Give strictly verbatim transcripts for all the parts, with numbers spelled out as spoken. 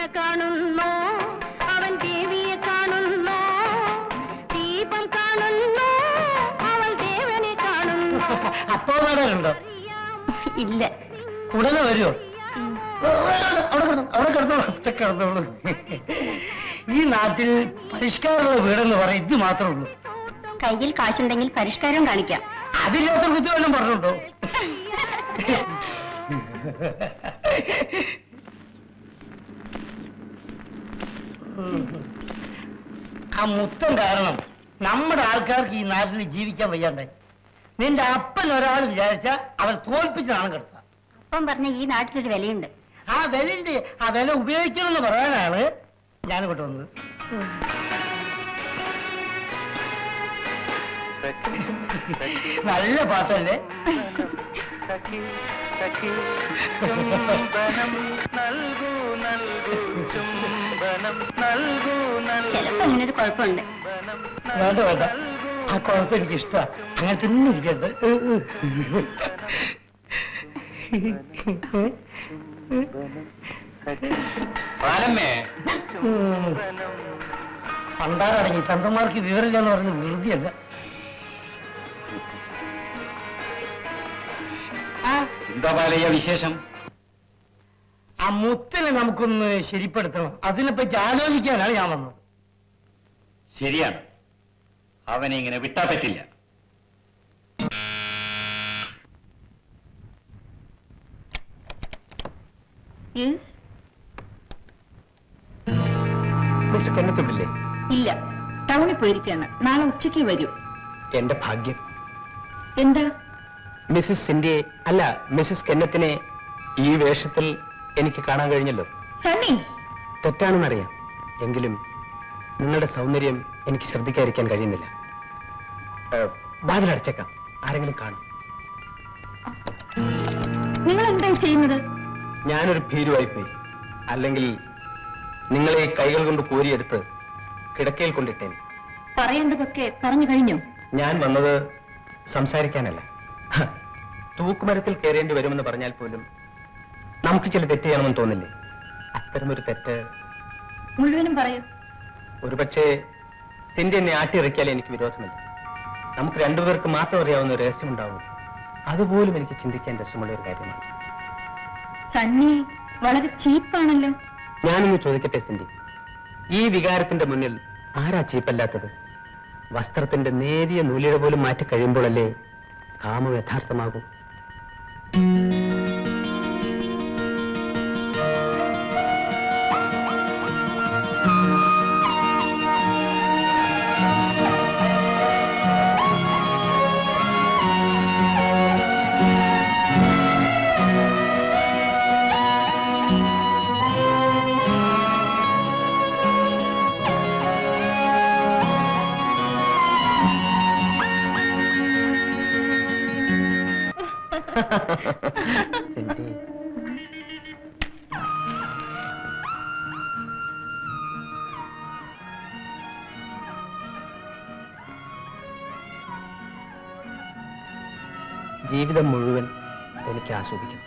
ദേവനെ കാണുന്നു, അവൻ ദേവിയെ കാണുന്നു, ദീപം കാണുന്നു, അവൾ ദേവനെ കാണുന്നു. അപ്പോ കാണാനുണ്ടോ? ഇല്ല. ഉടനെ വരുമോ? അവിടെ കിടന്നോളൂ, കിടന്നോളൂ. ഈ നാട്ടിൽ പരിഷ്കാരമുള്ള വീടെന്ന് പറയും ഇത് മാത്രമേ ഉള്ളൂ. കയ്യിൽ കാശുണ്ടെങ്കിൽ പരിഷ്കാരം കാണിക്കാം. അതില്ലാത്ത കുത്തി വല്ലതും പറഞ്ഞുണ്ടോ? ആ മുത്തം കാരണം നമ്മുടെ ആൾക്കാർക്ക് ഈ നാട്ടിൽ ജീവിക്കാൻ വയ്യാണ്ടായി. നിന്റെ അപ്പൻ ഒരാൾ വിചാരിച്ച അവൻ തോൽപ്പിച്ച് നാണം കിടത്താം. അപ്പം പറഞ്ഞ ഈ നാട്ടിലൊരു വിലയുണ്ട്. ആ വിലയുണ്ട്. ആ വില ഉപയോഗിക്കണമെന്ന് പറയാനാണ് ഞാനിങ്ങോട്ട് വന്നത്. നല്ല പാട്ടല്ലേ? ചിലപ്പോ അങ്ങനൊരു കുഴപ്പമുണ്ട്. വേണ്ട വേണ്ട, ആ കുഴപ്പം എനിക്ക് ഇഷ്ടമാണ്. അങ്ങനെ തന്നെ ഇരിക്കട്ടെ. പണ്ടാറടങ്ങി തന്തന്മാർക്ക് വിവരമില്ലെന്ന് പറഞ്ഞ് വെറുതെയല്ല. എന്താ പാലയ്യ വിശേഷം? ആ മുത്തിനെ നമുക്കൊന്ന് ശരിപ്പെടുത്തണം. അതിനെപ്പറ്റി ആലോചിക്കാനാണ് ഞാൻ വന്നത്. ശരിയാണ്, അവനെ ഇങ്ങനെ വിട്ടാ പറ്റില്ല. മിസ്റ്റർ കന്നത്തുണ്ടില്ലേ? ഇല്ല, ടൗണിൽ പോയിരിക്കാണ്. നാളെ ഉച്ചയ്ക്ക് വരൂ. എന്റെ ഭാഗ്യം. എന്താ? മിസ്സിസ് സിന്ധിയെ അല്ല മിസ്സിസ് കെന്നത്തിനെ ഈ വേഷത്തിൽ എനിക്ക് കാണാൻ കഴിഞ്ഞല്ലോ. സണ്ണി, തെറ്റാണെന്നറിയാം, എങ്കിലും നിങ്ങളുടെ സൗന്ദര്യം എനിക്ക് ശ്രദ്ധിക്കാതിരിക്കാൻ കഴിയുന്നില്ല. വാതിലടച്ചേക്കാം, ആരെങ്കിലും കാണും. നിങ്ങൾ എന്താ ചെയ്യുന്നത്? ഞാനൊരു ഭീരുവായി പോയി. അല്ലെങ്കിൽ നിങ്ങളെ കൈകൾ കൊണ്ട് കോരിയെടുത്ത് കിടക്കയിൽ കൊണ്ടിട്ടേനെ. പറയേണ്ടതൊക്കെ പറഞ്ഞു കഴിഞ്ഞു. ഞാൻ വന്നത് സംസാരിക്കാനല്ല. തൂക്കുമരത്തിൽ കയറേണ്ടി വരുമെന്ന് പറഞ്ഞാൽ പോലും നമുക്ക് ചില തെറ്റ് ചെയ്യണമെന്ന് തോന്നില്ലേ? അത്തരമൊരു തെറ്റ് മുഴുവനും പറയൂ. ഒരുപക്ഷെ സിന്ധി എന്നെ ആട്ടിയിറക്കിയാൽ എനിക്ക് വിരോധമില്ല. നമുക്ക് രണ്ടുപേർക്ക് മാത്രം അറിയാവുന്ന ഒരു രഹസ്യമുണ്ടാവും. അതുപോലും എനിക്ക് ചിന്തിക്കാൻ രസമുള്ള ഒരു കാര്യമാണ്. സണ്ണി വളരെ ചീപ്പാണല്ലോ. ഞാനൊന്ന് ചോദിക്കട്ടെ സിന്ധി, ഈ വികാരത്തിന്റെ മുന്നിൽ ആരാ ചീപ്പല്ലാത്തത്? വസ്ത്രത്തിന്റെ നേരിയ നൂലിഴ പോലും മാറ്റി കഴിയുമ്പോഴല്ലേ കാമം യഥാർത്ഥമാകൂ. ജീവിതം മുഴുവൻ എനിക്ക് ആസ്വദിക്കണം.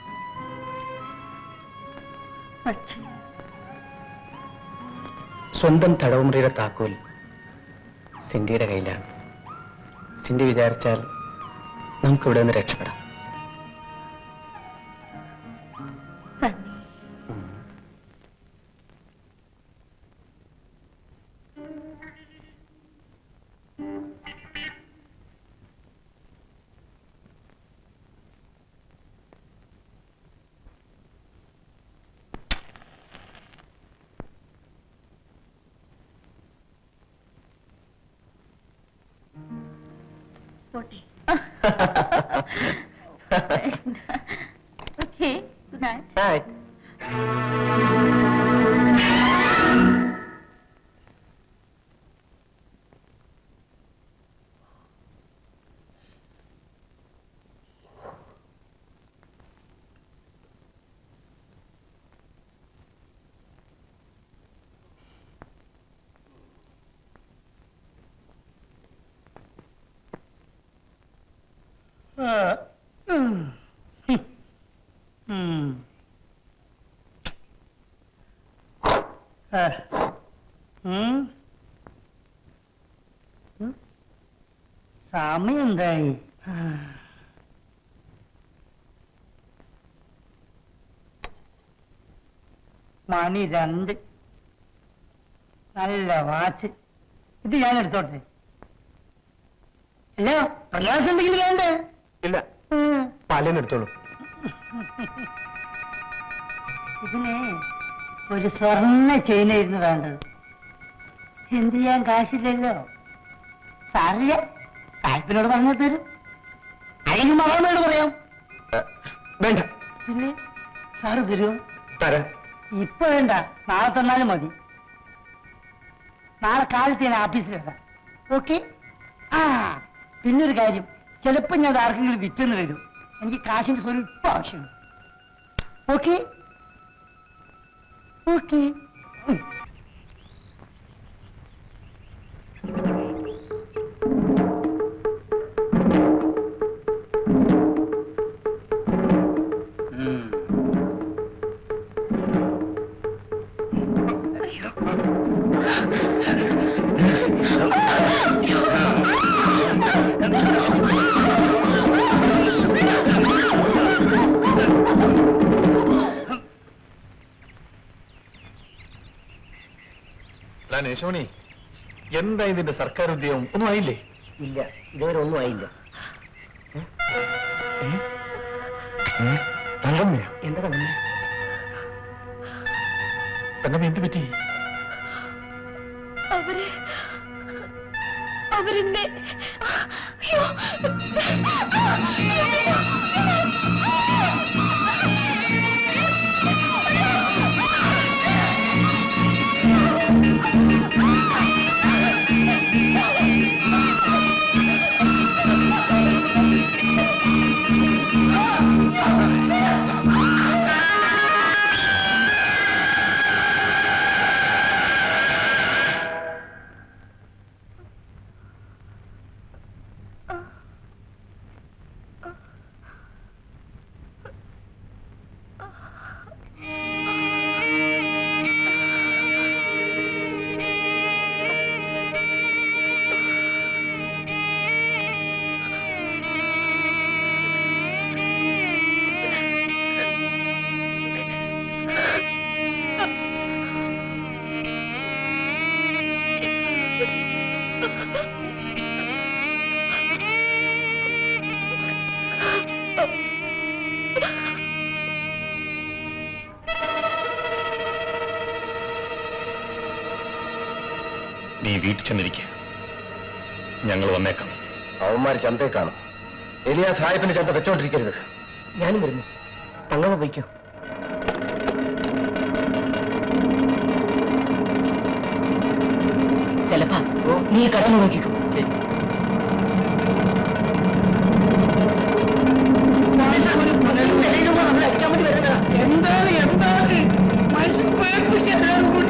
സ്വന്തം തടവുമുറിയുടെ താക്കോൽ സിന്ധിയുടെ കയ്യിലാണ്. സിന്ധി വിചാരിച്ചാൽ നമുക്കിവിടെ നിന്ന് രക്ഷപ്പെടാം. Okay, good night. Night. സമയം എന്തായി? മണി രണ്ട്. നല്ല വാച്ച്. ഇത് ഞാൻ എടുത്തോട്ടെ. അല്ല, പ്രയാസം ഉണ്ടെങ്കിൽ വേണ്ടേ? ഇല്ല, പാലിനെടുത്തോളൂ. ഇതിന് ഒരു സ്വർണ്ണ ചെയിനായിരുന്നു വേണ്ടത്. എന്ത് ചെയ്യാൻ കാശില്ലല്ലോ. സാറില്ല, സാഹിബിനോട് പറഞ്ഞു തരും. അല്ലെങ്കിൽ മകളോട് പറയാം. വേണ്ട. പിന്നെ സാറ് തരുമോ? തരാം. ഇപ്പൊ വേണ്ട, നാളെ തന്നാലും മതി. നാളെ കാലത്ത് ഞാൻ ഓഫീസിൽ വരാം. ഓക്കെ? ആ പിന്നൊരു കാര്യം, ചിലപ്പോ ഞാൻ ആർക്കെങ്കിലും വിറ്റെന്ന് വരും. എനിക്ക് കാശിന്റെ സ്വല്പം ആവശ്യമുണ്ട്. ഓക്കെ? ഓക്കെ. യശോണി, എന്താ ഇതിന്റെ സർക്കാർ ഉദ്യോഗം? ഒന്നും ആയില്ലേ? ഇല്ല, ഇതുവരെ ഒന്നും ആയില്ല. എന്താ തങ്ങമ്മ? തങ്ങമ്മ എന്ത് പറ്റി? അവര് അവരെന്നെ നീ വീട്ടിൽ ചെന്നിരിക്കുക, ഞങ്ങൾ വന്നേക്കാം. അവന്മാര് ചന്തയെ കാണും. എലിയാ സാഹിബിന് ചന്ത വെച്ചോണ്ടിരിക്കരുത്. ഞാനും വരുന്നു. തങ്ങമ്മ പോയിക്കോ. ചിലപ്പോ നീ കടന്നു നോക്കിക്കോ. എന്താണ് എന്താണ് മനുഷ്യൻ പേടിപ്പിക്കാൻ കൂടി.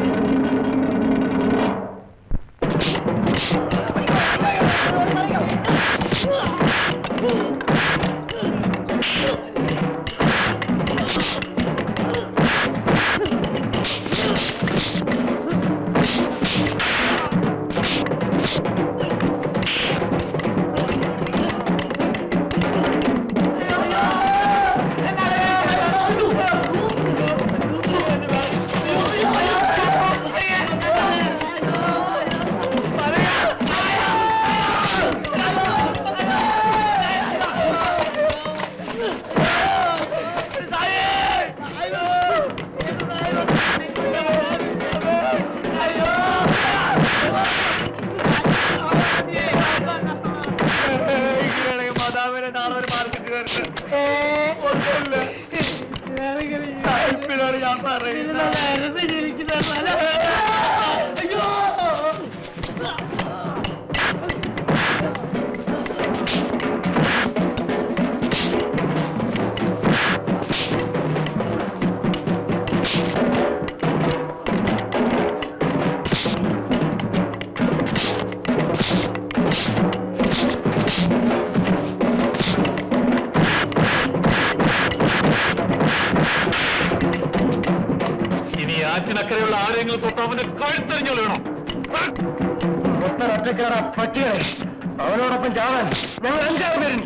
അക്കരെയുള്ള ആരെങ്കിലും തൊട്ട് അവന്റെ കഴുത്തെറിഞ്ഞു വേണം. ഒറ്റക്കാരാ പട്ടികളെ അവനോടൊപ്പം ചാവാൻ ഞങ്ങൾ അഞ്ചാറ് പേരുണ്ട്.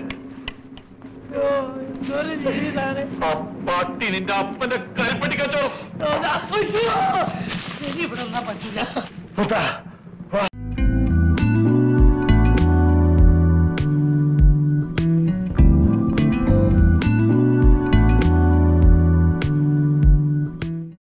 ആ പട്ടി നിന്റെ അപ്പന്റെ കരിപ്പട്ടി കച്ചവടം. ഇവിടെ ഒന്നാ പറ്റില്ല. മുത്ത